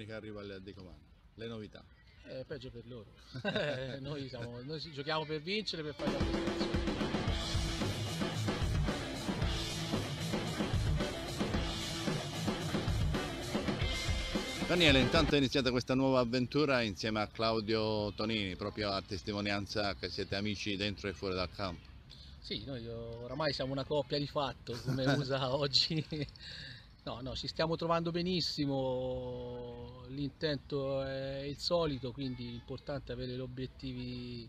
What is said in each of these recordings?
domenica arriva il comando. Le novità. Peggio per loro. Noi giochiamo per vincere, per fare la prestazione. Daniele, intanto è iniziata questa nuova avventura insieme a Claudio Tonini, proprio a testimonianza che siete amici dentro e fuori dal campo. Sì, noi oramai siamo una coppia di fatto, come usa oggi. No, ci stiamo trovando benissimo, l'intento è il solito, quindi l'importante è avere gli obiettivi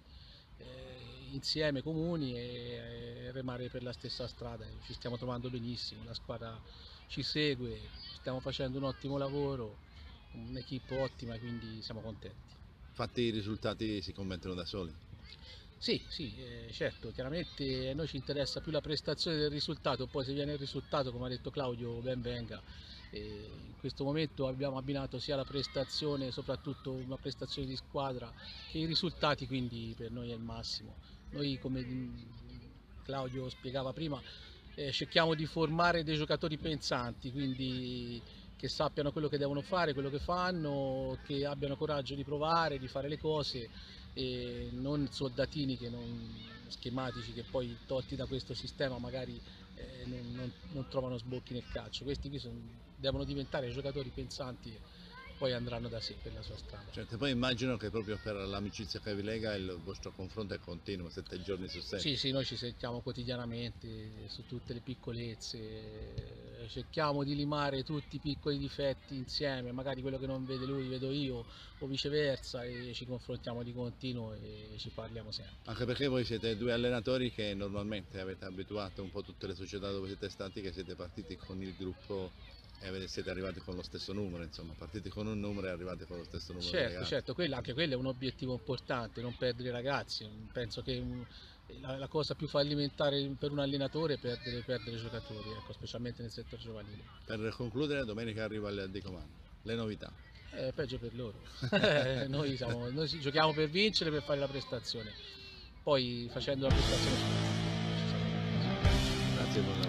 insieme comuni e remare per la stessa strada. Ci stiamo trovando benissimo, la squadra ci segue, stiamo facendo un ottimo lavoro, un'equipe ottima, quindi siamo contenti. Infatti i risultati si commentano da soli. Sì, certo, chiaramente a noi ci interessa più la prestazione del risultato, poi se viene il risultato, come ha detto Claudio, ben venga. In questo momento abbiamo abbinato sia la prestazione, soprattutto una prestazione di squadra, che i risultati, quindi per noi è il massimo. Noi, come Claudio spiegava prima, cerchiamo di formare dei giocatori pensanti, quindi che sappiano quello che devono fare, quello che fanno, che abbiano coraggio di provare, di fare le cose e non soldatini schematici che poi tolti da questo sistema magari non trovano sbocchi nel calcio. Questi qui devono diventare giocatori pensanti e poi andranno da sé per la sua strada. Certo, poi immagino che proprio per l'amicizia che vi lega il vostro confronto è continuo, 7 giorni su 7. Sì, noi ci sentiamo quotidianamente su tutte le piccolezze, cerchiamo di limare tutti i piccoli difetti insieme, magari quello che non vede lui vedo io o viceversa e ci confrontiamo di continuo e ci parliamo sempre. Anche perché voi siete due allenatori che normalmente avete abituato un po' tutte le società dove siete stati, che siete partiti con il gruppo e siete arrivati con lo stesso numero, insomma, partiti con un numero e arrivati con lo stesso numero di ragazzi. Certo, anche quello è un obiettivo importante, non perdere i ragazzi. Penso che la cosa più fallimentare per un allenatore è perdere giocatori, ecco, specialmente nel settore giovanile. Per concludere, domenica arriva il comando. Le novità. Peggio per loro. Noi giochiamo per vincere, per fare la prestazione. Poi facendo la prestazione. Grazie.